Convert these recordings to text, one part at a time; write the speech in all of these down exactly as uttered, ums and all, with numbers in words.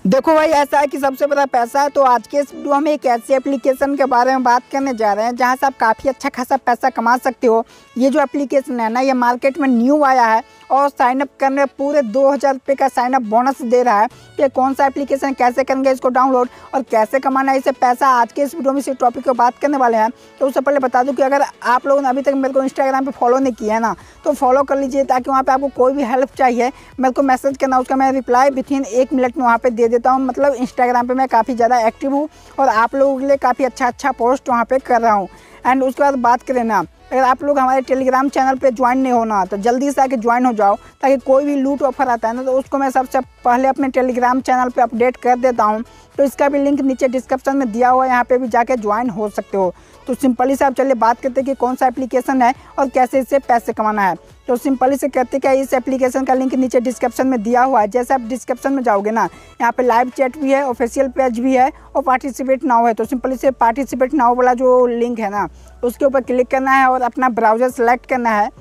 देखो भाई, ऐसा है कि सबसे बड़ा पैसा है। तो आज के इस वीडियो में एक ऐसी एप्लीकेशन के बारे में बात करने जा रहे हैं जहां से आप काफ़ी अच्छा खासा पैसा कमा सकते हो। ये जो एप्लीकेशन है ना, ये मार्केट में न्यू आया है और साइनअप करने में पूरे दो हज़ार रुपये का साइनअप बोनस दे रहा है। ये कौन सा एप्लीकेशन, कैसे करेंगे इसको डाउनलोड और कैसे कमाना है इससे पैसा, आज के इस वीडियो में इस टॉपिक पर बात करने वाले हैं। तो उससे पहले बता दूं कि अगर आप लोगों ने अभी तक मेरे को इंस्टाग्राम पे फॉलो नहीं किया है ना, तो फॉलो कर लीजिए, ताकि वहाँ पे आपको कोई भी हेल्प चाहिए मेरे को मैसेज करना, उसका मैं रिप्लाई विथिन एक मिनट में वहाँ पे दे देता हूँ। मतलब इंस्टाग्राम पे मैं काफ़ी ज़्यादा एक्टिव हूँ और आप लोगों के लिए काफ़ी अच्छा अच्छा पोस्ट वहाँ पे कर रहा हूँ। एंड उसके बाद बात करें ना, अगर आप लोग हमारे टेलीग्राम चैनल पे ज्वाइन नहीं होना तो जल्दी से आके ज्वाइन हो जाओ, ताकि कोई भी लूट ऑफर आता है ना तो उसको मैं सबसे पहले अपने टेलीग्राम चैनल पे अपडेट कर देता हूँ। तो इसका भी लिंक नीचे डिस्क्रिप्शन में दिया हुआ है, यहाँ पे भी जाके ज्वाइन हो सकते हो। तो सिंपली से आप चलिए बात करते हैं कि कौन सा एप्लीकेशन है और कैसे इससे पैसे कमाना है। तो सिंपली से कहते क्या, इस एप्लीकेशन का लिंक नीचे डिस्क्रिप्शन में दिया हुआ है। जैसे आप डिस्क्रिप्शन में जाओगे ना, यहाँ पे लाइव चैट भी है, ऑफिशियल पेज भी है और पार्टिसिपेट नाउ है। तो सिंपली से पार्टिसिपेट नाउ वाला जो लिंक है ना, उसके ऊपर क्लिक करना है और अपना ब्राउज़र सेलेक्ट करना है।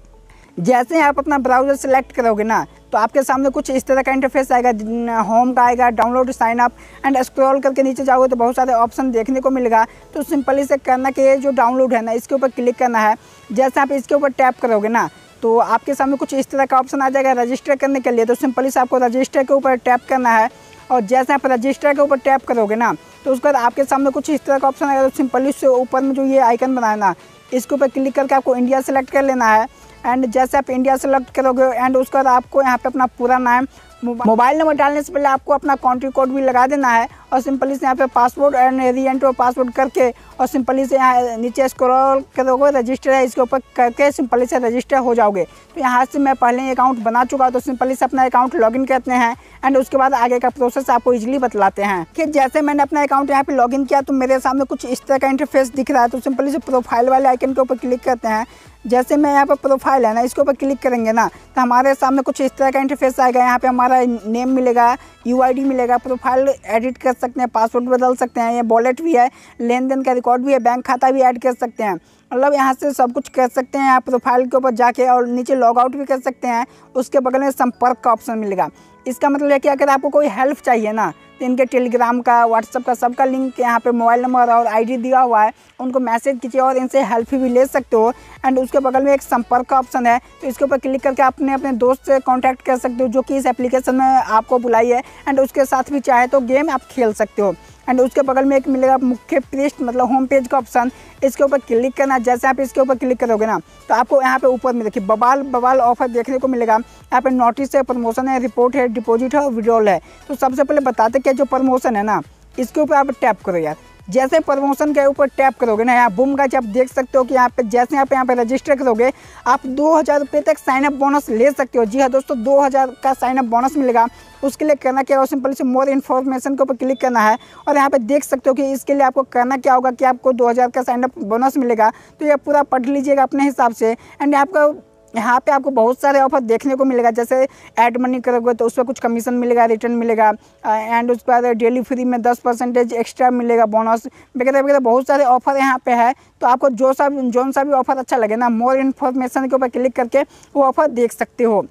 जैसे आप अपना ब्राउज़र सेलेक्ट करोगे ना, तो आपके सामने कुछ इस तरह का इंटरफेस आएगा, होम का आएगा, download, sign up and scroll करके नीचे जाओगे तो बहुत सारे ऑप्शन देखने को मिलेगा। तो सिंपली से करना कि ये जो डाउनलोड है ना, इसके ऊपर क्लिक करना है। जैसे आप इसके ऊपर टैप करोगे ना, तो आपके सामने कुछ इस तरह का ऑप्शन आ जाएगा रजिस्टर करने के लिए। तो सिंपली से आपको रजिस्टर के ऊपर टैप करना है और जैसे आप रजिस्टर के ऊपर टैप करोगे ना, तो उसके बाद आपके सामने कुछ इस तरह का ऑप्शन आएगा। तो सिंपली से ऊपर में जो ये आइकन बनाया ना, इसके ऊपर क्लिक करके आपको इंडिया सेलेक्ट कर लेना है। एंड जैसे आप इंडिया सेलेक्ट करोगे एंड उसके बाद आपको यहाँ पे अपना पूरा नाम, मोबाइल नंबर डालने से पहले आपको अपना कंट्री कोड भी लगा देना है और सिंपली से यहाँ पे password and re enter password करके और सिंपली से यहाँ नीचे स्क्रॉल करोगे, रजिस्टर है इसके ऊपर करके सिंपली से रजिस्टर हो जाओगे। तो यहाँ से मैं पहले ही अकाउंट बना चुका हूँ, तो सिंपली से अपना अकाउंट लॉगिन करते हैं एंड उसके बाद आगे का प्रोसेस आपको इजीली बतलाते हैं। कि जैसे मैंने अपना अकाउंट यहाँ पे लॉगिन किया तो मेरे सामने कुछ इस तरह का इंटरफेस दिख रहा है। तो सिंपली से प्रोफाइल वाले आइकन के ऊपर क्लिक करते हैं। जैसे मैं यहाँ पर प्रोफाइल है ना, इसके ऊपर क्लिक करेंगे ना, तो हमारे सामने कुछ इस तरह का इंटरफेस आएगा। यहाँ पे हमारा नेम मिलेगा, यूआईडी मिलेगा, प्रोफाइल एडिट कर सकते हैं, पासवर्ड बदल सकते हैं, ये वॉलेट भी है, लेन देन का रिकॉर्ड भी है, बैंक खाता भी ऐड कर सकते हैं। मतलब यहाँ से सब कुछ कर सकते हैं। आप प्रोफाइल के ऊपर जाके और नीचे लॉग आउट भी कर सकते हैं। उसके बगल में संपर्क का ऑप्शन मिलेगा। इसका मतलब है कि अगर आपको कोई हेल्प चाहिए ना, तो इनके टेलीग्राम का, व्हाट्सअप का, सबका लिंक यहाँ पे मोबाइल नंबर और आईडी दिया हुआ है, उनको मैसेज कीजिए और इनसे हेल्प भी ले सकते हो। एंड उसके बगल में एक संपर्क का ऑप्शन है, तो इसके ऊपर क्लिक करके अपने अपने दोस्त से कांटेक्ट कर सकते हो जो कि इस एप्लीकेशन में आपको बुलाई है। एंड उसके साथ भी चाहे तो गेम आप खेल सकते हो। एंड उसके बगल में एक मिलेगा मुख्य पृष्ठ, मतलब होम पेज का ऑप्शन, इसके ऊपर क्लिक करना। जैसे आप इसके ऊपर क्लिक करोगे ना, तो आपको यहाँ पे ऊपर में देखिए बवाल बवाल ऑफर देखने को मिलेगा। यहाँ पे नोटिस है, प्रमोशन है, रिपोर्ट है, डिपॉजिट है और विड्रॉल है। तो सबसे पहले बताते क्या, जो प्रमोशन है ना, इसके ऊपर आप टैप करो यार। जैसे प्रमोशन के ऊपर टैप करोगे ना, यहाँ बूम का आप देख सकते हो कि यहाँ पे जैसे यहाँ पे यहाँ पे रजिस्टर करोगे आप दो हज़ार रुपये तक साइनअप बोनस ले सकते हो। जी हाँ दोस्तों, दो हज़ार का साइनअप बोनस मिलेगा। उसके लिए करना क्या होगा, सिंपली से मोर इन्फॉर्मेशन के ऊपर क्लिक करना है और यहाँ पे देख सकते हो कि इसके लिए आपको करना क्या होगा कि आपको दो हज़ार का साइनअप बोनस मिलेगा। तो ये पूरा पढ़ लीजिएगा अपने हिसाब से। एंड आपका यहाँ पे आपको बहुत सारे ऑफर देखने को मिलेगा। जैसे ऐड मनी करोगे तो उस पर कुछ कमीशन मिलेगा, रिटर्न मिलेगा एंड उसके बाद डेली फ्री में दस परसेंटेज एक्स्ट्रा मिलेगा, बोनस वगैरह वगैरह बहुत सारे ऑफर यहाँ पे है। तो आपको जो सा जो सा भी ऑफर अच्छा लगे ना, मोर इन्फॉर्मेशन के ऊपर क्लिक करके वो ऑफर देख सकते हो।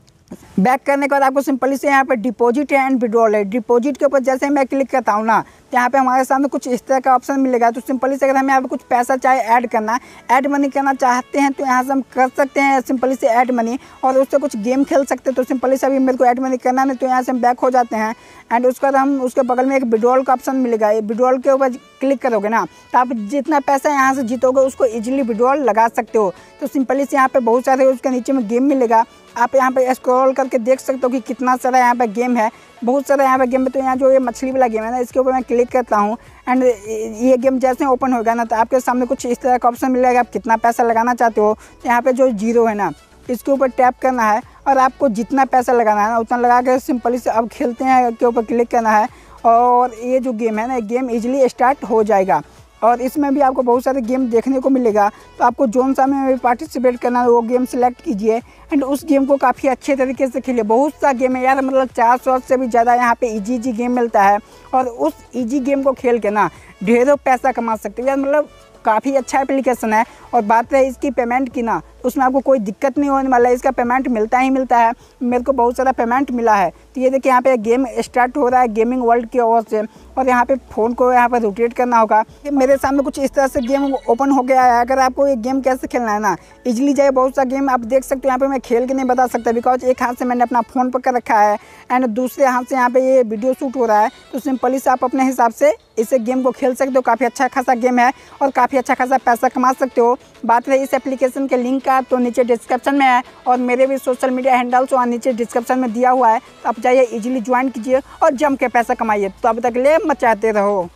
बैक करने के बाद आपको सिंपली से यहाँ पे डिपॉजिट एंड विड्रॉल है। डिपॉजिट के ऊपर जैसे मैं क्लिक करता हूँ ना, तो यहाँ पे हमारे सामने कुछ इस तरह का ऑप्शन मिलेगा। तो सिंपली से अगर हमें यहाँ पे कुछ पैसा चाहे ऐड करना, ऐड मनी करना चाहते हैं तो यहाँ से हम कर सकते हैं सिंपली से ऐड मनी, और उससे कुछ गेम खेल सकते हैं। तो सिंपली से अभी मेरे को ऐड मनी करना नहीं, तो यहाँ से हम बैक हो जाते हैं। एंड उसके बाद हम उसके बगल में एक विड्रॉल का ऑप्शन मिलेगा। ये विड्रॉल के ऊपर क्लिक करोगे ना, तो आप जितना पैसा यहाँ से जीतोगे उसको इजीली विड्रॉल लगा सकते हो। तो सिंपली से यहाँ पे बहुत सारे उसके नीचे में गेम मिलेगा। आप यहाँ पे स्क्रॉल करके देख सकते हो कि कितना सारा यहाँ पे गेम है, बहुत सारा यहाँ पे गेम है। तो यहाँ जो ये मछली वाला गेम है ना, इसके ऊपर मैं क्लिक करता हूँ एंड ये गेम जैसे ओपन होगा ना, तो आपके सामने कुछ इस तरह का ऑप्शन मिलेगा। आप कितना पैसा लगाना चाहते हो, तो यहाँ पे जो जीरो है ना, इसके ऊपर टैप करना है और आपको जितना पैसा लगाना है ना उतना लगा के सिंपली से अब खेलते हैं के ऊपर क्लिक करना है और ये जो गेम है ना, गेम इजीली स्टार्ट हो जाएगा। और इसमें भी आपको बहुत सारे गेम देखने को मिलेगा। तो आपको जोन सा में पार्टिसिपेट करना है वो गेम सेलेक्ट कीजिए एंड उस गेम को काफ़ी अच्छे तरीके से खेलिए। बहुत सा गेम है यार, मतलब चार सौ से भी ज़्यादा यहाँ पे इजी इजी गेम मिलता है और उस इजी गेम को खेल के ना ढेरों पैसा कमा सकते हो यार। मतलब काफ़ी अच्छा एप्लीकेशन है। और बात रही इसकी पेमेंट की ना, उसमें आपको कोई दिक्कत नहीं होने वाला है। इसका पेमेंट मिलता ही मिलता है, मेरे को बहुत सारा पेमेंट मिला है। तो ये देखिए यहाँ पे गेम स्टार्ट हो रहा है गेमिंग वर्ल्ड की ओर से, और यहाँ पे फ़ोन को यहाँ पर रोटेट करना होगा। मेरे सामने कुछ इस तरह से गेम ओपन हो गया है। अगर आपको ये गेम कैसे खेलना है ना, इजीली जाए, बहुत सा गेम आप देख सकते हो। यहाँ पे मैं खेल के नहीं बता सकता, बिकॉज एक हाथ से मैंने अपना फ़ोन पकड़ रखा है एंड दूसरे हाथ से यहाँ पे ये वीडियो शूट हो रहा है। तो सिंपली से आप अपने हिसाब से इस गेम को खेल सकते हो। काफ़ी अच्छा खासा गेम है और काफ़ी अच्छा खासा पैसा कमा सकते हो। बात रही इस एप्लीकेशन के लिंक का, तो नीचे डिस्क्रिप्शन में है, और मेरे भी सोशल मीडिया हैंडल्स वहाँ नीचे डिस्क्रिप्शन में दिया हुआ है। तो आप जाइए, इजीली ज्वाइन कीजिए और जम के पैसा कमाइए। तो अभी तक ले मचाते रहो।